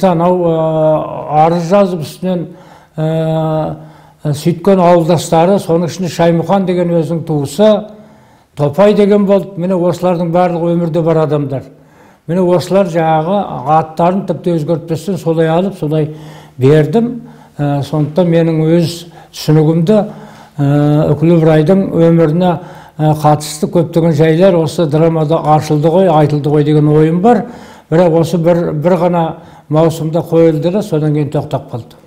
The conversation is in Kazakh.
анау арыз жазып үстінен сөйткен ауылдастары, соның ішінде Шаймұхан деген өзінің туысы, Топай деген болды. Міне осылардың барлығы өмірде бар адамдар. Міне осылар жаңағы аттарын тіпті өзгертпестен солай алып, солай бердім. Сондықтан менің өз түсінігімді Үкілі Ыбырайдың өміріне қатысты көптеген жайлар осы драмада ашылды ғой, айтылды ғой деген ойым бар. Бірақ осы бір ғана маусымда қойылды да содан кейін тоқтап қалды.